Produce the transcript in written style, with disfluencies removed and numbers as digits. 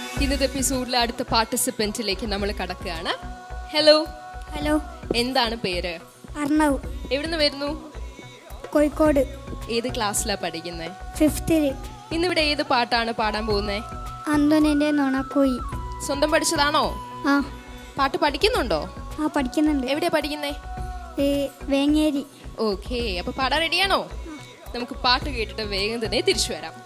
ഇന്നത്തെ എപ്പിസോഡിലെ അടുത്ത പാർട്ടിസിപ്പന്റിലേക്ക് നമ്മൾ കടക്കുകയാണ്. ഹലോ. ഹലോ. എന്താണ് പേര്? അർണവ്. എവിടുന്ന് വരുന്നു? കോഴിക്കോട്. ഏത് ക്ലാസ്സിലാ പഠിക്കുന്നത്? 5th. ഇന്നിവിടെ ഏത് പാട്ടാണ് പാടാൻ പോകുന്നത്? അന്തോനിന്റെ നുണക്കോയി. സ്വന്തം പഠിച്ചതാണോ? ആ. പാട്ട് പഠിക്കുന്നുണ്ടോ? ആ, പഠിക്കുന്നുണ്ട്. എവിടെയാ പഠിക്കുന്നേ? വേങ്ങേരി. ഓക്കെ, അപ്പൊ പാടാൻ റെഡിയാണോ? നമുക്ക് പാട്ട് കേട്ടിട്ട് വേഗം തന്നെ തിരിച്ചു വരാം.